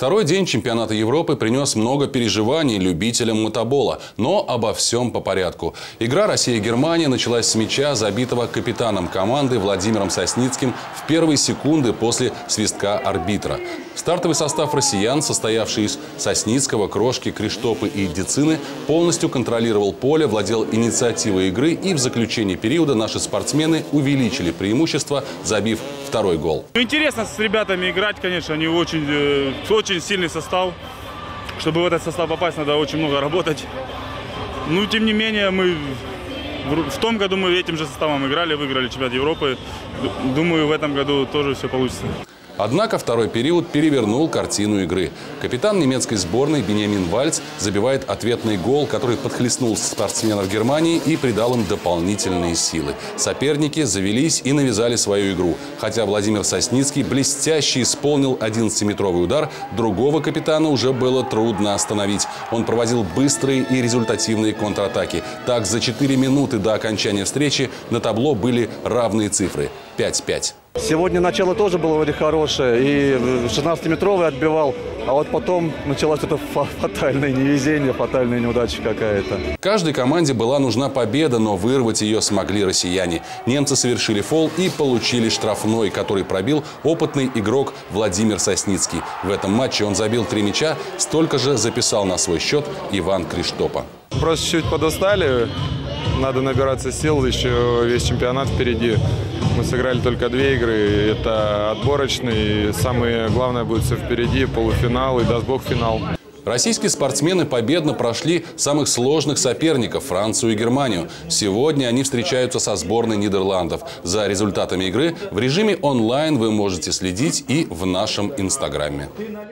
Второй день чемпионата Европы принес много переживаний любителям мотобола. Но обо всем по порядку. Игра Россия-Германия началась с мяча, забитого капитаном команды Владимиром Сосницким в первые секунды после свистка арбитра. Стартовый состав россиян, состоявший из Сосницкого, Крошки, Криштопы и Дицины, полностью контролировал поле, владел инициативой игры, и в заключении периода наши спортсмены увеличили преимущество, забив второй гол. Интересно с ребятами играть, конечно, они очень сильный состав. Чтобы в этот состав попасть, надо очень много работать. Но тем не менее, в том году мы этим же составом играли, выиграли чемпионат Европы. Думаю, в этом году тоже все получится. Однако второй период перевернул картину игры. Капитан немецкой сборной Беньямин Вальц забивает ответный гол, который подхлестнул спортсменов Германии и придал им дополнительные силы. Соперники завелись и навязали свою игру. Хотя Владимир Сосницкий блестяще исполнил 11-метровый удар, другого капитана уже было трудно остановить. Он проводил быстрые и результативные контратаки. Так, за 4 минуты до окончания встречи на табло были равные цифры – 5-5. Сегодня начало тоже было вроде хорошее, и 16-метровый отбивал, а вот потом началось это фатальное невезение, фатальная неудача какая-то. Каждой команде была нужна победа, но вырвать ее смогли россияне. Немцы совершили фол и получили штрафной, который пробил опытный игрок Владимир Сосницкий. В этом матче он забил 3 мяча, столько же записал на свой счет Иван Криштопа. Просто чуть подустали, надо набираться сил, еще весь чемпионат впереди. Мы сыграли только 2 игры, это отборочный, самое главное будет все впереди, полуфинал и, даст Бог, финал. Российские спортсмены победно прошли самых сложных соперников – Францию и Германию. Сегодня они встречаются со сборной Нидерландов. За результатами игры в режиме онлайн вы можете следить и в нашем инстаграме.